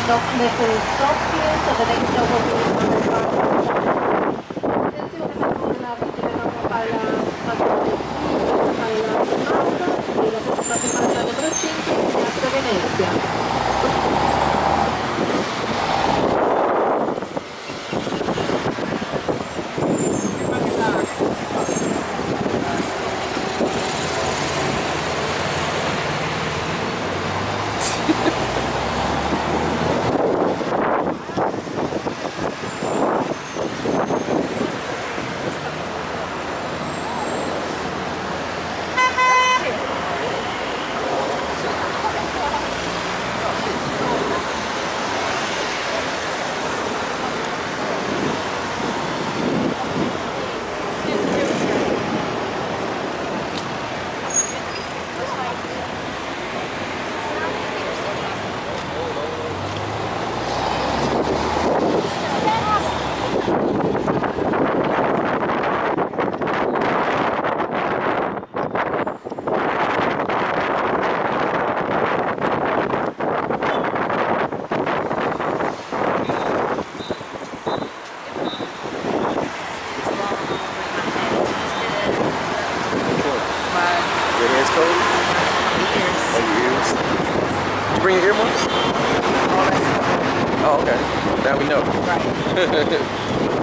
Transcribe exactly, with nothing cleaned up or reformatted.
Doc, little stop here, so the next stop will be attenzione per la vigile alla alla mappa e la prossima fermata numero cinque in Piazza Venezia. Your hands cold? Ears. Oh, your ears? Did you bring your earmuffs? Oh, that's Oh, okay. Now we know. right.